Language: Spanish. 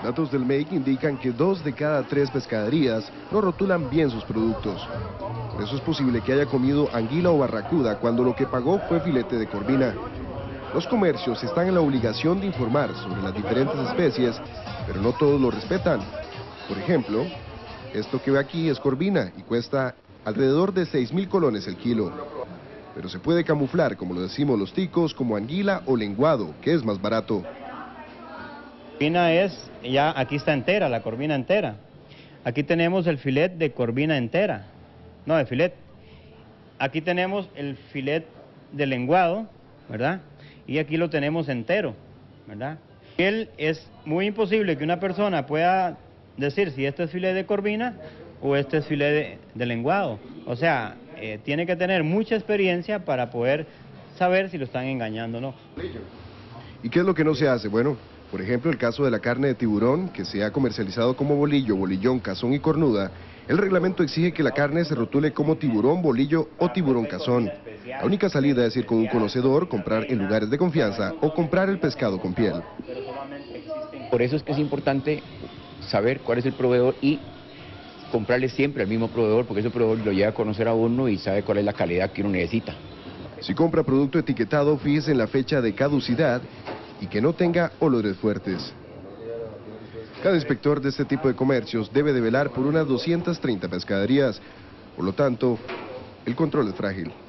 Datos del MEIC indican que 2 de cada 3 pescaderías no rotulan bien sus productos. Por eso es posible que haya comido anguila o barracuda cuando lo que pagó fue filete de corvina. Los comercios están en la obligación de informar sobre las diferentes especies, pero no todos lo respetan. Por ejemplo, esto que ve aquí es corvina y cuesta alrededor de 6.000 colones el kilo. Pero se puede camuflar, como lo decimos los ticos, como anguila o lenguado, que es más barato. Corvina es, ya aquí está entera, la corvina entera. Aquí tenemos el filet de corvina entera, no de filet. Aquí tenemos el filet de lenguado, ¿verdad? Y aquí lo tenemos entero, ¿verdad? Es muy imposible que una persona pueda decir si este es filet de corvina o este es filet de lenguado. O sea, tiene que tener mucha experiencia para poder saber si lo están engañando o no. ¿Y qué es lo que no se hace? Bueno, por ejemplo, el caso de la carne de tiburón, que se ha comercializado como bolillo, bolillón, cazón y cornuda, el reglamento exige que la carne se rotule como tiburón, bolillo o tiburón cazón. La única salida es ir con un conocedor, comprar en lugares de confianza o comprar el pescado con piel. Por eso es que es importante saber cuál es el proveedor y comprarle siempre al mismo proveedor, porque ese proveedor lo lleva a conocer a uno y sabe cuál es la calidad que uno necesita. Si compra producto etiquetado, fíjese en la fecha de caducidad y que no tenga olores fuertes. Cada inspector de este tipo de comercios debe de velar por unas 230 pescaderías. Por lo tanto, el control es frágil.